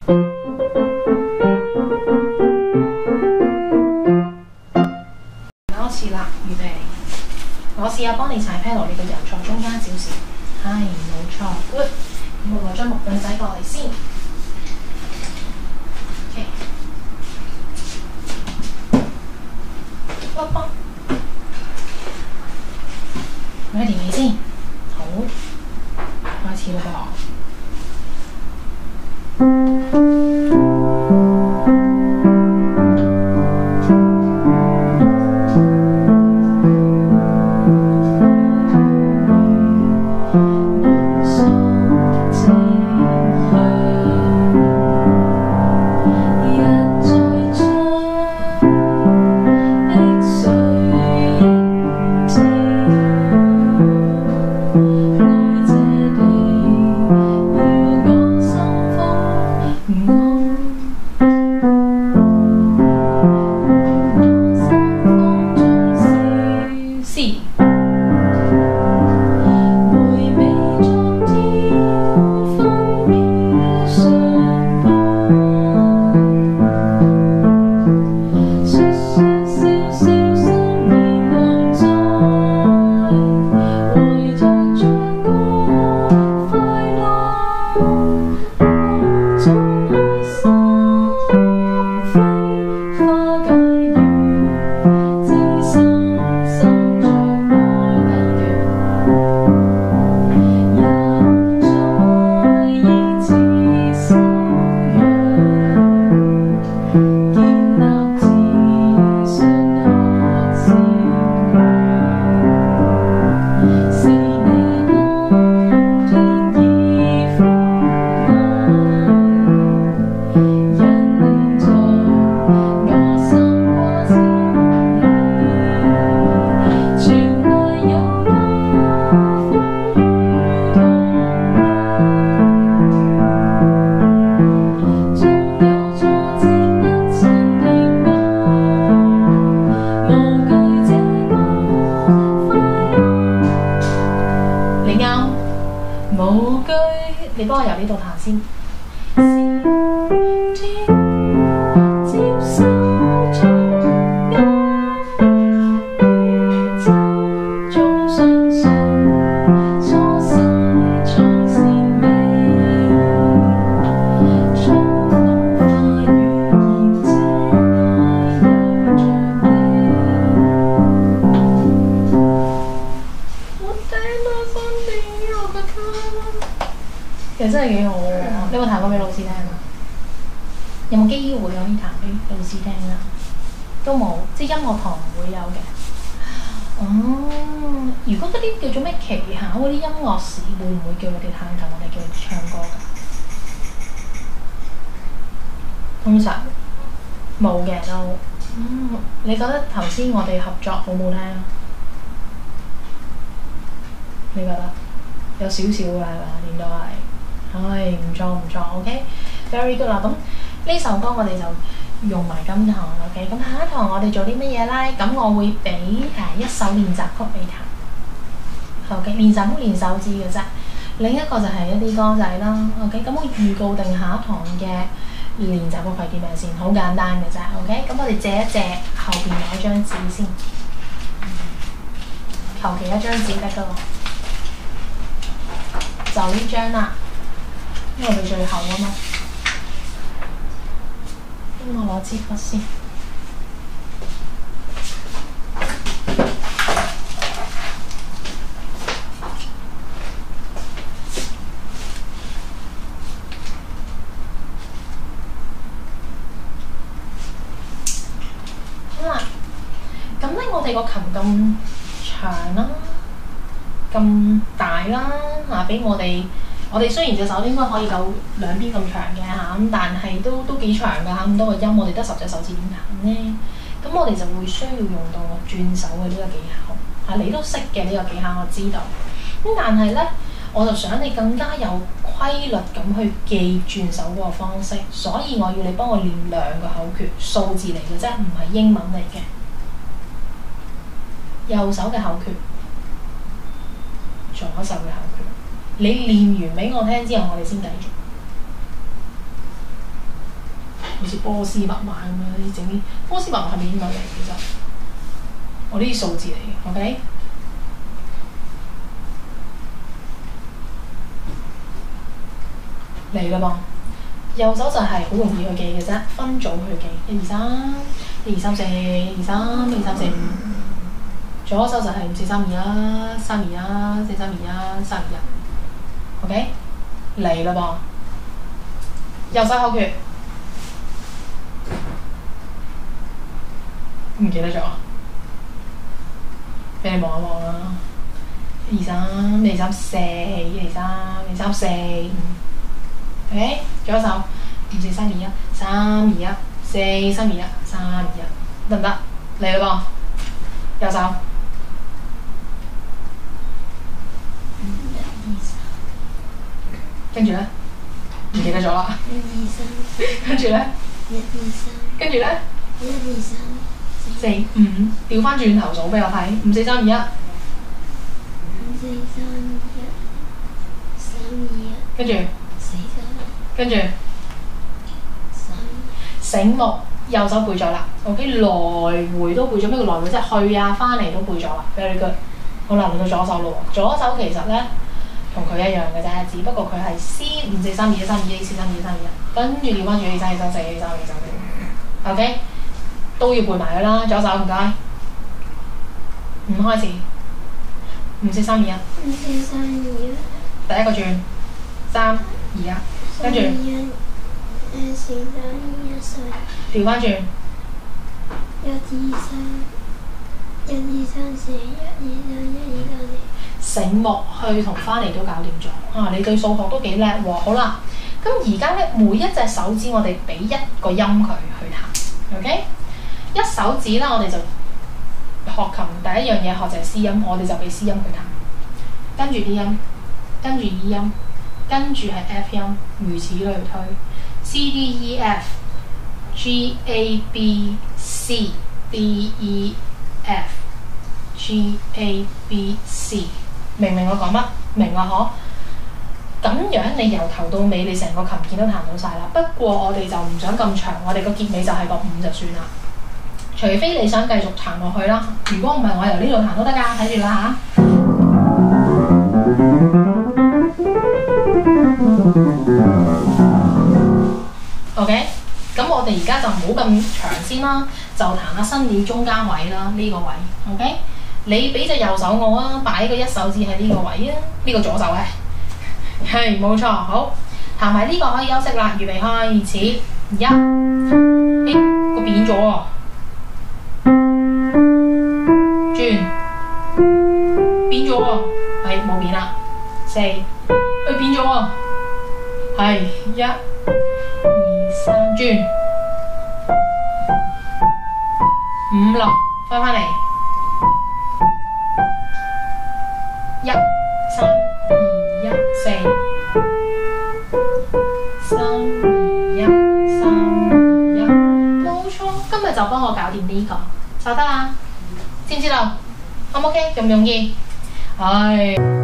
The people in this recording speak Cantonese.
多次啦，預備。我試下幫你踩 pedal，你個人坐中間少少。係，冇錯 ，good。咁我攞張木凳仔過嚟先。OK。卜卜。ready 未先？好，開始啦噃。你幫我由呢度彈先。其實真係幾好喎！你有冇彈過俾老師聽啊？有冇機會可以彈俾老師聽啊？都冇，即係音樂堂唔會有嘅。哦，如果嗰啲叫做咩期考嗰啲音樂史，會唔會叫佢哋彈琴？我哋叫佢哋唱歌㗎？通常冇嘅都。你覺得頭先我哋合作好唔好聽？你覺得？有少少㗎係嘛？點都係。唉，唔錯 ，OK，very good 啦。咁呢首歌我哋就用埋今堂 ，OK。咁下一堂我哋做啲乜嘢咧？咁我會俾一首練習曲你彈 ，OK。練習曲練手指嘅啫。另一個就係一啲歌仔啦 ，OK。咁我預告定下一堂嘅練習曲係啲咩先？好簡單嘅啫 ，OK。咁我哋借一借後邊嗰張紙先，求其一張紙得㗎喎，就呢張啦。因為佢最後啊嘛，咁我攞支筆先。好啦，咁咧我哋個琴咁長啦，咁大啦，俾我哋雖然隻手應該可以夠兩邊咁長嘅咁但係都幾長㗎咁多個音，我哋得10隻手指點彈咧？咁我哋就會需要用到我轉手嘅呢個技巧你都識嘅呢個技巧，我知道。咁但係咧，我就想你更加有規律咁去記轉手嗰個方式，所以我要你幫我練2個口訣，數字嚟嘅啫，唔係英文嚟嘅。右手嘅口訣，左手嘅口訣。你練完俾我聽之後，我哋先繼續。 好似波斯密碼咁樣，你整啲波斯密碼係咪英文嚟？其實我呢啲數字嚟嘅 ，OK？ 嚟啦噃，右手就係好容易去記嘅啫，分組去記，1、2、3、1、2、3、4、1、2、3、1、2、3、4、5。左手就係5、4、3、2、1、3、2、1、4、3、2、1、3、2、1。OK？ 嚟啦噃，右手口訣，唔記得咗，俾你望一望啦。1、2、3、1、2、3、4、1、2、3、1、2、3、4、5。OK， 左手5、4、3、2、1、3、2、1、4、3、2、1、3、2、1，得唔得？嚟啦噃，右手。跟住咧，唔記得咗啦。1、2、3。跟住咧。1、2、3。跟住咧。1、2、3。4、5，調翻轉頭數俾我睇。5、4、3、2、1。5、4、3、2、1。3、2、1。跟住。4、3。跟住。醒目，右手背咗啦。OK， 來回都背咗。咩叫來回？即係去啊，翻嚟都背咗啦。Very good。好啦，輪到左手咯喎。左手其實咧。同佢一樣嘅啫，只不過佢係先5、4、3、2、1、3、2、1、4、3、2、1、3、2、1，跟住調翻轉1、2、3、1、3、4、1、3、2、3、4。OK， 都要背埋佢啦，左手唔該。5開始，5、4、3、2、1。5、4、3、2、1。第一個轉，3、2、1，跟住。調翻轉。1、2、3、1、2、3、4、1、2、3、4、1、2、3、4。醒目去同翻嚟都搞掂咗啊！你對數學都幾叻喎。好啦，咁而家咧每一隻手指我哋俾一個音佢去彈 ，OK？ 一手指啦，我哋就學琴第一樣嘢學就係 C 音，我哋就俾 C 音佢彈，跟住 D 音，跟住 E 音，跟住係 F 音，如此類推 ，C D E F G A B C D E F G A B C。明唔明我講乜？明啦嗬。咁樣你由頭到尾，你成個琴鍵都彈到晒啦。不過我哋就唔想咁長，我哋個結尾就係個5就算啦。除非你想繼續彈落去啦。如果唔係，我由呢度彈都得㗎，睇住啦嚇。OK， 咁我哋而家就唔好咁長先啦，就彈下新料中間位啦，呢個位 OK。你俾隻右手我啊，擺個一手指喺呢個位啊，呢個左手嘅，係冇錯。好，彈埋呢個可以休息啦，預備開始。1，個扁咗喎，轉，扁咗喎，係冇扁啦。4，佢扁咗喎，係1、2、3，轉5、6，翻返嚟。1、3、2、1、4、3、2、1、3、2、1，冇錯。今日就幫我搞掂呢個就得啦，知唔知道？ O 唔 OK？容唔容易？唉。